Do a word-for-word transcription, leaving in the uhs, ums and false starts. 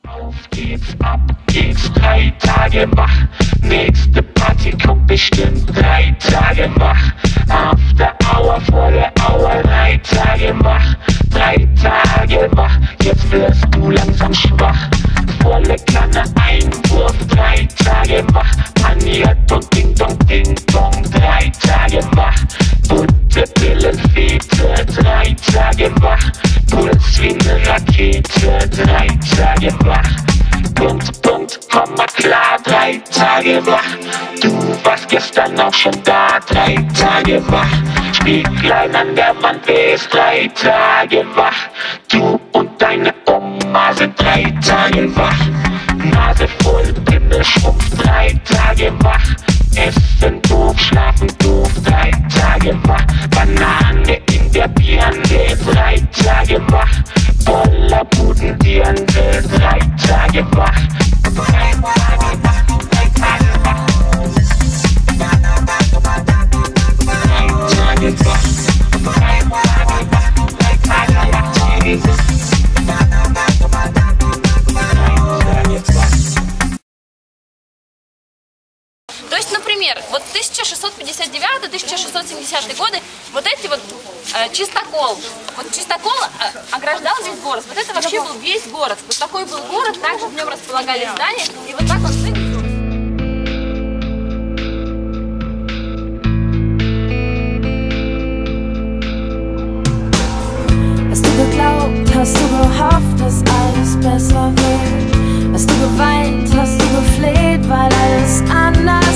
Auf geht's, ab geht's, drei Tage wach. Nächste Party kommt bestimmt, drei Tage wach. After Hour, volle Hour, drei Tage wach. Drei Tage wach, jetzt wirst du langsam schwach. Volle Kanne Einwurf, drei Tage wach. Paniert und Ding Dong, Ding Dong, drei Tage wach. Bunte Pillenfete, drei Tage wach. Puls wie ne Rakete, drei Tage wach. Punkt, Punkt, Komma klar, drei Tage wach. Du warst gestern auch schon da, drei Tage wach. Spieglein an der Wand, bist drei Tage wach. Du und deine Oma sind drei Tage wach. Nase voll, Pimmel, Schrumpf, drei Tage wach. Essen doof, schlafen doof, drei Tage wach. Banane in der Birne, drei Tage wach. Voller Budendirne, drei Tage wach. Drei Tage wach, drei Tage wach. Drei Tage wach. Drei Tage wach, drei Tage wach. Drei Tage wach. То есть, например, вот тысяча шестьсот пятьдесят девятый — тысяча шестьсот семидесятые годы, вот эти вот э, чистокол, вот чистокол э, ограждал весь город, вот это вообще был весь город, вот такой был город, также в нем располагались здания, и вот так он выглядел. Hast du geglaubt, hast du gehofft, dass alles besser wird? Hast du geweint, hast du gefleht, weil alles anders